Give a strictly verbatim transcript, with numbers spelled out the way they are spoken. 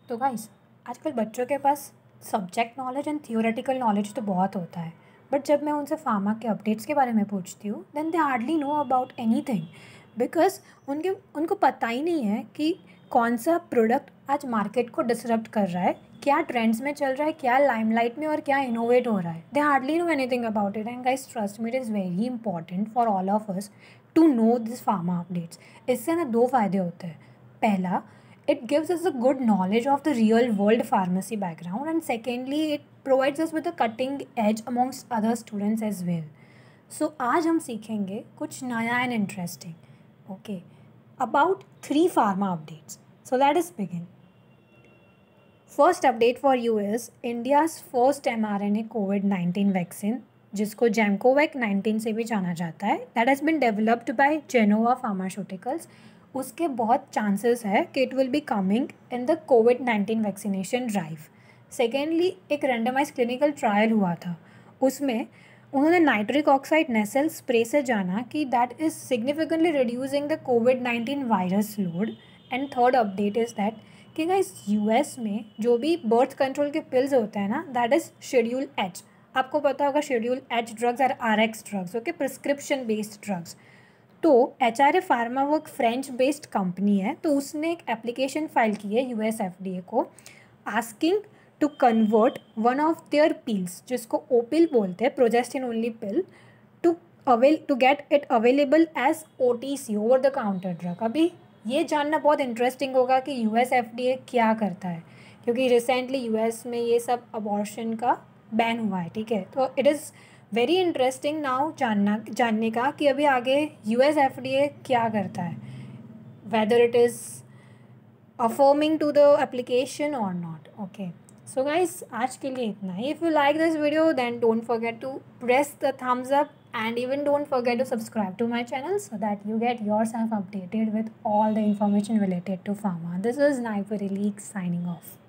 तो गाइस, आजकल बच्चों के पास subject knowledge and theoretical knowledge तो बहुत होता है, बट जब मैं उनसे फार्मा के अपडेट्स के बारे में पूछती हूँ then they hardly know about anything, because उनके उनको पता ही नहीं है कि कौन सा प्रोडक्ट आज मार्केट को डिसरप्ट कर रहा है, क्या ट्रेंड्स में चल रहा है, क्या लाइमलाइट में और क्या इनोवेट हो रहा है. They hardly know anything about it. And guys, trust me, it is very important for all of us to know this pharma updates. इससे ना दो फायदे होते हैं. पहला, it gives us a good knowledge of the real world pharmacy background, and secondly it provides us with a cutting edge amongst other students as well. So आज हम सीखेंगे कुछ नया and interesting. Okay, about three pharma updates. So let us begin. First update for you is India's first mRNA COVID nineteen vaccine, जिसको जैमकोवैक nineteen से भी जाना जाता है, that has been developed by Genova Pharmaceuticals. उसके बहुत चांसेस है कि it will be coming in the COVID nineteen vaccination drive. Secondly, एक रेंडमाइज क्लिनिकल ट्रायल हुआ था, उसमें उन्होंने नाइट्रिक ऑक्साइड नेसल स्प्रे से जाना कि that is significantly reducing the COVID nineteen virus load. And third update is that कि guys, US में जो भी बर्थ कंट्रोल के पिल्स होते हैं ना, दैट इज़ शेड्यूल एच. आपको पता होगा schedule H drugs are R x drugs, okay, prescription based drugs. तो एच आर ए फार्मा वो एक फ्रेंच बेस्ड कंपनी है, तो उसने एक एप्लीकेशन फाइल की है यूएस एफडीए को, asking to convert one of their pills, जिसको ओपिल बोलते हैं, progestin only pill, to avail to get it available as O T C, over the counter drug. अभी ये जानना बहुत इंटरेस्टिंग होगा कि यूएस एफडीए क्या करता है, क्योंकि रिसेंटली यूएस में ये सब अबॉर्शन का बैन हुआ है, ठीक है. तो it is very interesting now जानना जानने का कि अभी आगे यूएस एफडीए क्या करता है, whether it is affirming to the application और नॉट. ओके, सो गाइस, आज के लिए इतना ही. If you like this video then don't forget to press the thumbs up and even don't forget to subscribe to my channel so that you get yourself updated with all the information related to pharma. This is Naipuri League signing off.